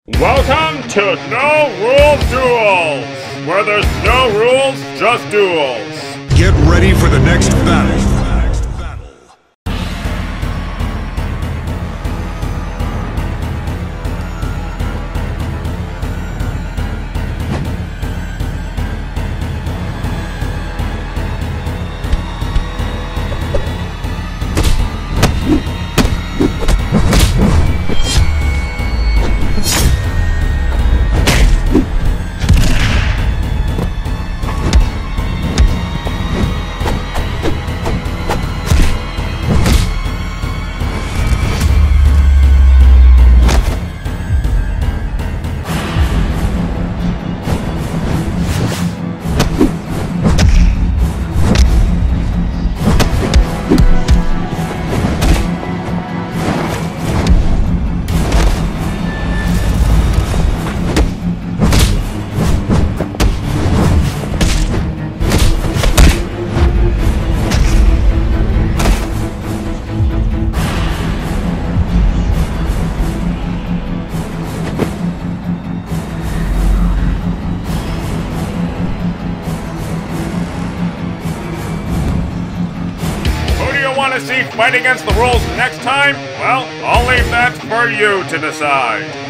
Welcome to No Rules Duels, where there's no rules, just duels. Get ready for the next battle. Want to see fight against the rules next time? Well, I'll leave that for you to decide.